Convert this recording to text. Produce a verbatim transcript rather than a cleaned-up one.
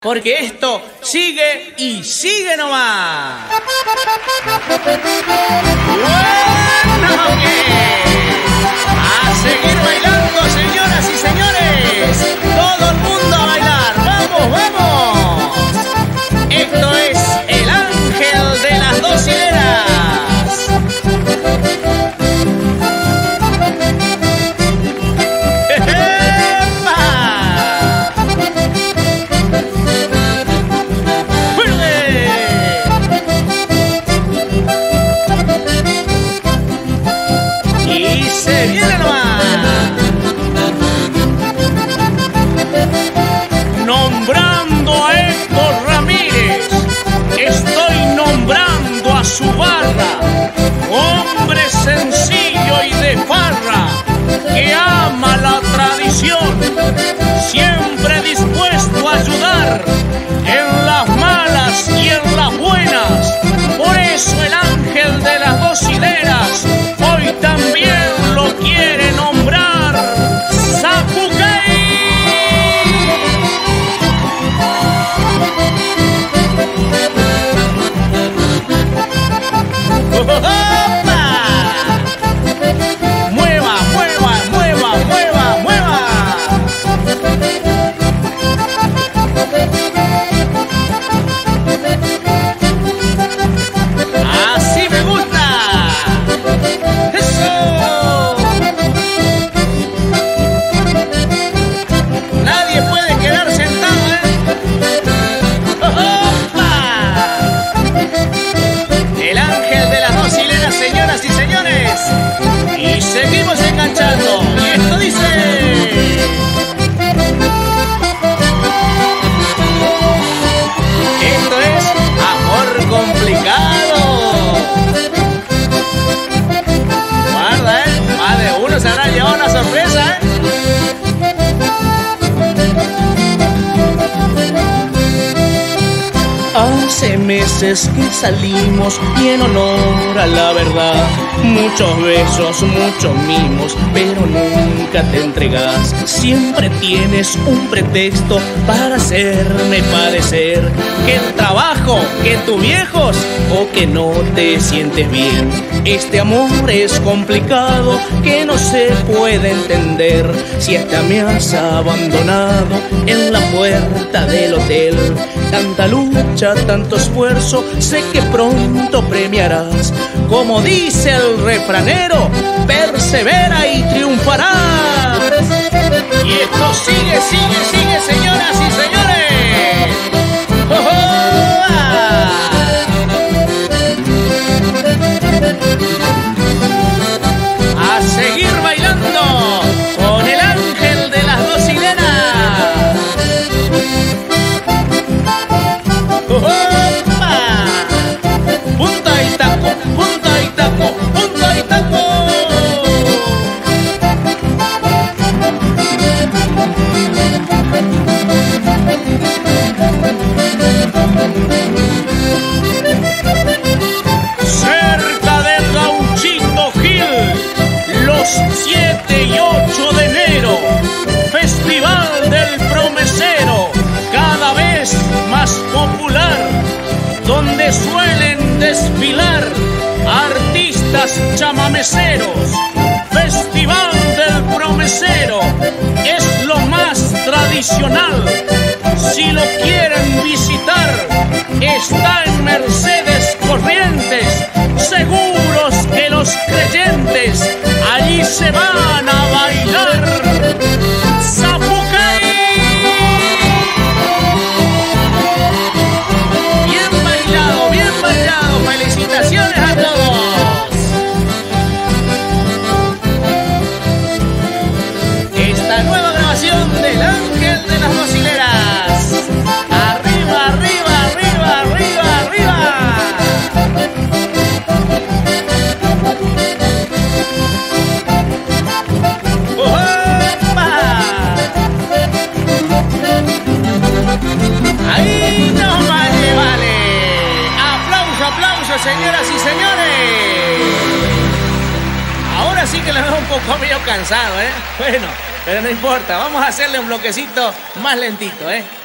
porque esto sigue y sigue nomás. Bueno, a seguir bailando, señoras y señores. Todo el mundo a bailar. ¡Vamos, vamos! Esto es el ángel de las dos hileras. Se viene nomás. Nombrando a Héctor Ramírez, estoy nombrando a su barra, hombre sencillo y de farra, que ama la tradición, siempre dispuesto a ayudar en las malas y en las buenas. Por eso el ángel de las dos hileras hoy también lo quiere nombrar Zapucay. Mueva, mueva, mueva, mueva, mueva. Así me gusta. ¡Eso! Nadie puede quedar sentado, ¿eh? ¡Opa! El ángel de las dos hileras, señoras y señores. Y seguimos enganchando. Y esto dice... Esto es amor complicado. Guarda, ¿eh? Más de uno se habrá llevado una sorpresa, ¿eh? Hace meses que salimos y en honor a la verdad, muchos besos, muchos mimos, pero nunca te entregas. Siempre tienes un pretexto para hacerme parecer que el trabajo, que tus viejos o que no te sientes bien. Este amor es complicado que no se puede entender. Si hasta me has abandonado en la puerta del hotel, tanta lucha, tanto esfuerzo, sé que pronto premiarás. Como dice el refranero, persevera y triunfarás. Y esto sigue, sigue, sigue, señoras y señores. ¡Oh, oh, ah! A seguir bailando con el ángel de las dos hileras. ¡Opa! Punta y taco, punta y taco, punta y taco. Cerca del Gauchito Gil, los siete y ocho de enero, Festival del Promesero, cada vez más popular, donde suelen desfilar artistas chamameceros. Festival del Promesero es lo más tradicional. Si lo quieren visitar, está en Mercedes Corrientes. Seguros que los creyentes allí se van a bailar Zapucay. Bien bailado, bien bailado. Felicitaciones a todos. Esta nueva grabación del ángel de las dos hileras. Arriba, arriba, arriba, arriba, arriba. ¡Opa! Ahí no vale, vale. Aplauso, aplauso, señoras y señores. Ahora sí que le veo un poco medio cansado, ¿eh? Bueno, pero no importa. Vamos a hacerle un bloquecito más lentito, ¿eh?